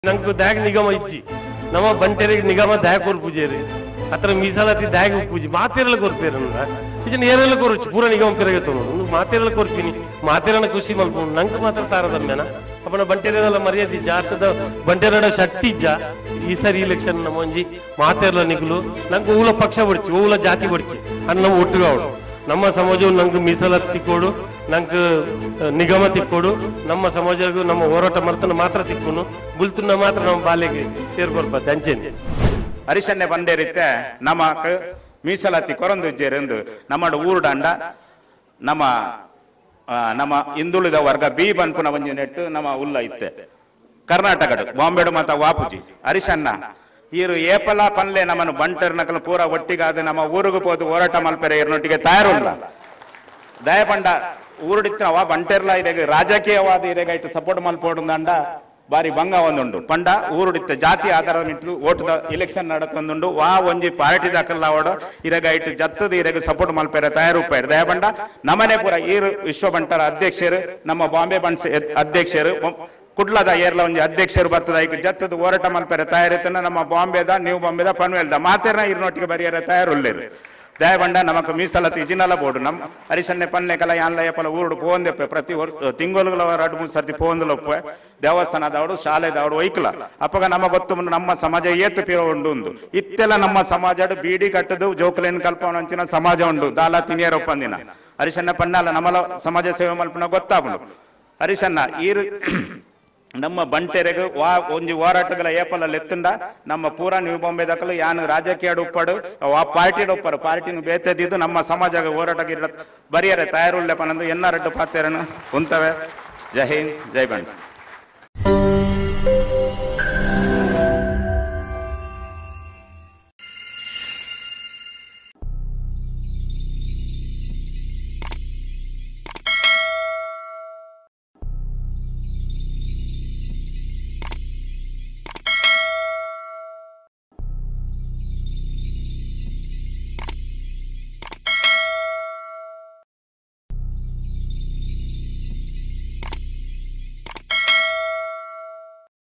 ನಂಗೆ ದ್ಯಾಗ್ ನಿಗಮ ಇಜ್ಜಿ ನಮ್ಮ ಬಂಟೆರಿಗೆ ನಿಗಮ ದ್ಯಾಗ್ ಕೊರ್ ಪೂಜೆರಿ ಅತ್ರ ಮೀಸಲಾತಿ ದ್ಯಾಗ್ ಪೂಜೆ ಮಾತೇರಲ ಕೊರ್ಪೇರನ್ನ ಇದನ್ನ ಏರೆಲ್ಲ ಕೊರಚು ಪೂರ ನಿಗಮ ಪೆರಗತ್ತು ಮಾತೇರಲ ಕೊರ್ಪಿನಿ ಮಾತೇರನ ಖುಷಿ ಮಲ್ಕೊಂಡು ನಂಗೆ ಮಾತ್ರ ತಾರದಮ್ಮೇನ ಅಪ್ಪನ ಬಂಟೆರದಲ್ಲ ಮರ್ಯಾದೆ ಜಾತದ ಬಂಟೆರಡ ಶಕ್ತಿಜ್ಜ ಈ ಸರಿ ಇಲೆಕ್ಷನ್ ನಮ್ಮ ಒಂಜಿ ಮಾತೇರಲ ನಿಗುಲು ನಂಗೆ ಊಲ ಪಕ್ಷ ಬಡ್ಚಿ ಊಲ ಜಾತಿ ಬಡ್ಚಿ ಅನ್ನ ನಮ್ಮ ಒಟ್ಟಿಗೆ ಅವಳು ನಮ್ಮ ಸಮಾಜವು ನಂಗೆ ಮೀಸಲಾತಿ ಕೊಡು ನಂಗೆ ನಿಗಮ ತಿಕ್ಕೊಡು ನಮ್ಮ ಸಮಾಜಕ್ಕೂ ನಮ್ಮ ಹೋರಾಟ ಮರ್ತನ ಮಾತ್ರ ತಿಕ್ಕೊನು ಬುಲ್ತುನ್ನ ಮಾತ್ರ ನಮ್ಮ ಬಾಲ್ಯಗೆ ಸೇರ್ಕೊಳ್ಬಾರ್ದು ಅಂಚೆಂದು ಹರಿಶನ್ನೆ ಬಂದೇರಿತ್ತೆ ನಮಕ್ ಮೀಸಲಾತಿ ಕೊರಂದುಜ್ಜೇರೆಂದು ನಮ್ಮ ಊರುಡಂಡ ನಮ್ಮ ನಮ್ಮ ಹಿಂದುಳಿದ ವರ್ಗ ಬಿ ಬನ್ಪುನ ಒಂಜಿ ನೆಟ್ಟು ನಮ್ಮ ಉಲ್ಲ ಇತ್ತೆ ಕರ್ನಾಟಕಡು ಬಾಂಬೆಡು ಮತ ವಾಪುಜಿ ಹರಿಶನ್ನ ಈರು ಏಪಲ ಪನ್ಲೆ ನಮ್ಮನ್ನು ಬಂಟರ್ ನಕಲು ಪೂರ ಒಟ್ಟಿಗಾದ ನಮ್ಮ ಊರಿಗೂ ಪೋದು ಹೋರಾಟ ಮಲ್ಪೆರೆ ಇರ್ನೊಟ್ಟಿಗೆ ತಯಾರುಲ್ಲ ದಯಪಂಡ ಊರುಡಿತ್ತವ ಬಂಟೆರ್ಲ ಇರೆಗೆ ರಾಜಕೀಯವಾದ ಇರೆಗೆ ಇಟ್ಟು ಸಪೋರ್ಟ್ ಮಲ್ಪೋಡುಂದಂಡ ಬಾರಿ ಭಂಗ ಒಂದುಂಡು ಪಂಡ ಊರುಡಿತ್ತ ಜಾತಿ ಆಧಾರದ ನಿಟ್ಟು ಓಟದ ಇಲೆಕ್ಷನ್ ನಡತೊಂದುಂಡು ವಾ ಒಂಜಿ ಪಾರ್ಟಿ ದಾಖಲ ಅವಡು ಇರೆಗ ಇಟ್ಟು ಜತ್ತದ ಇರೆಗೆ ಸಪೋರ್ಟ್ ಮಲ್ಪೆರೆ ತಯಾರುಪೇರು ದಯಪಂಡ ನಮನೆ ಪೂರ ಈರು ವಿಶ್ವ ಬಂಟರ ಅಧ್ಯಕ್ಷರು ನಮ್ಮ ಬಾಂಬೆ ಬನ್ಸ್ ಅಧ್ಯಕ್ಷರು ಕುಡ್ಲದ ಏರ್ಲ ಒಂಜಿ ಅಧ್ಯಕ್ಷರು ಬರ್ತದ ಈಗ ಜತ್ತದ ಹೋರಾಟ ಮಲ್ಪೆರೆ ತಯಾರಿತನ ನಮ್ಮ ಬಾಂಬೆದ ನ್ಯೂ ಬಾಂಬೆದ ಪನ್ವೇಲ್ದ ಮಾತೆರ್ನ ಇರ್ನೊಟ್ಟಿಗೆ ಬರಿಯರೆ ತಯಾರುಳ್ಳೇರು ದಯಬಂಡ ನಮಕ್ ಮೀಸಲಾತಿ ಇಜಿನಲ ಬೋರ್ಡು ನಮ್ಮ ಹರಿಶನ್ನೆ ಪನ್ನೆ ಕಲ ಯಾನ್ಲ ಏಪಲ ಊರುಡು ಪೋಂದೆಪ್ಪೆ ಪ್ರತಿ ತಿಂಗಳು 2-3 ಸರ್ತಿ ಪೋಂದಲೊಪ್ಪೆ ದೇವಸ್ಥಾನದವಡು ಶಾಲೆದವಡು ಒಯ್ಕಲ ಅಪ್ಪಗ ನಮ್ಮ ಗೊತ್ತು ನಮ್ಮ ಸಮಾಜ ಏತು ಪಿರೋ ಉಂಡು ಇತ್ತೆಲ್ಲ ನಮ್ಮ ಸಮಾಜ ಬೀಡಿ ಕಟ್ಟದು ಜೋಕಲೇನ್ ಕಲ್ಪನಂಚಿನ ಸಮಾಜ ಉಂಡು ದಾಲ ತಿನಿಯರೊಪ್ಪಂದಿನ ಹರಿಶನ್ನ ಪನ್ನಲ್ಲ ನಮ್ಮಲ ಸಮಾಜ ಸೇವೆ ಮಲ್ಪನ ಗೊತ್ತಾಗುನು ಹರಿಶನ್ನ ಈರು ನಮ್ಮ ಬಂಟೆರೆಗೆ ಒಂಜಿ ಹೋರಾಟಗಳ ಏಪಲ ಲೆತ್ತುಂಡ ನಮ್ಮ ಪೂರ ನ್ಯೂ ಬಾಂಬೆ ದಕ್ಕಲು ಯಾನ್ ರಾಜಕೀಯ ಉಪ್ಪಡು ಆ ಪಾರ್ಟಿ ಒಪ್ಪರು ಪಾರ್ಟಿನ ಬೇತೆದಿದ್ದು ನಮ್ಮ ಸಮಾಜ ಹೋರಾಟಕ್ಕೆ ಬರಿಯರೆ ತಯಾರುಳ್ಳೆ ಪನಂದು ಎನ್ನಾರಡ್ಡು ಪಾತೆರನು ಉಂತವೆ ಜೈ ಹಿಂದ್ ಜೈ ಬಂಟ.